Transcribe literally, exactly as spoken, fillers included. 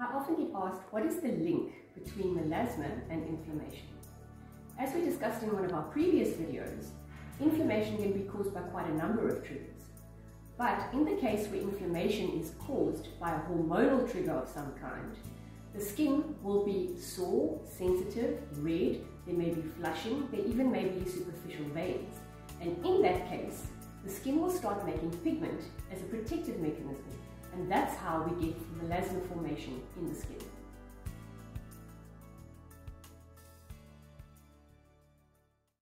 I often get asked, what is the link between melasma and inflammation? As we discussed in one of our previous videos, inflammation can be caused by quite a number of triggers. But in the case where inflammation is caused by a hormonal trigger of some kind, the skin will be sore, sensitive, red, there may be flushing, there even may be superficial veins. And in that case, the skin will start making pigment as a protective mechanism, and that's how we get melasma formation in the skin.